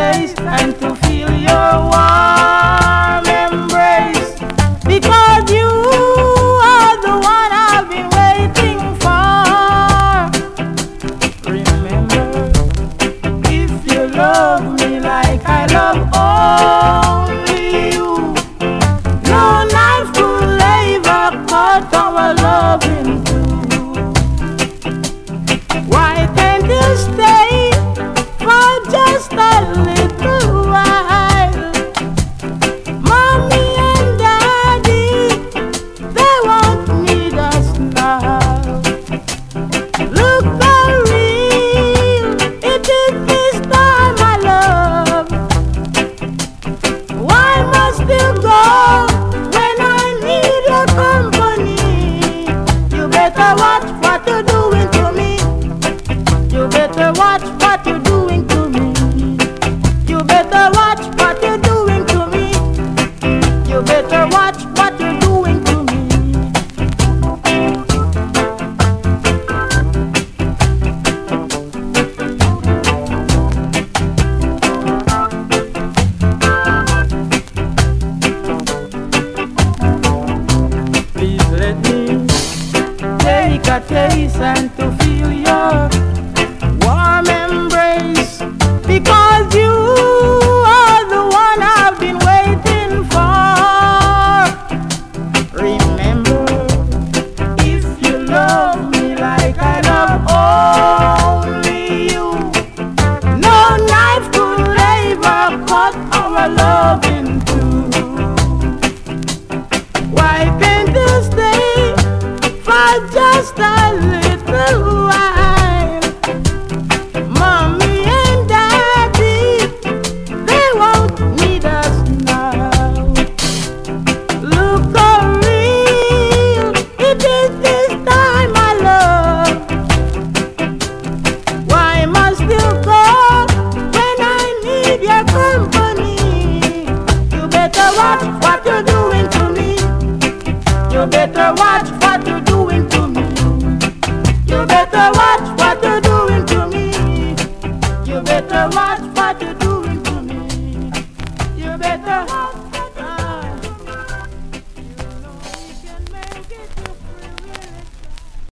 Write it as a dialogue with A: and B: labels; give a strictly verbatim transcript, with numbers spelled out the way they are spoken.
A: taste and to feel your warm embrace, because you are the one I've been waiting for. Remember, if you love me like I love only you, no knife could ever cut our love in two. Why can't you stay for just a little while? Mommy and Daddy, they won't need us now. Look how real it is this time, my love. Why must you go when I need your company? You better watch what you're doing to me. You better watch what you're doing to me. You better watch what you're doing to me. You better watch what you're doing to me. Please let me take a taste and to feel your warm embrace, because you are the one I've been waiting for. Remember, if you love me like I love only you, no knife could ever cut our love in two. Why can't you stay for just a little while? Mommy and Daddy, they won't need us now. Look how real it is this time, my love. Why must you go when I need your company? You better watch what you're doing to me. You better watch what you're doing to me. You better watch what you're doing to me. You better watch.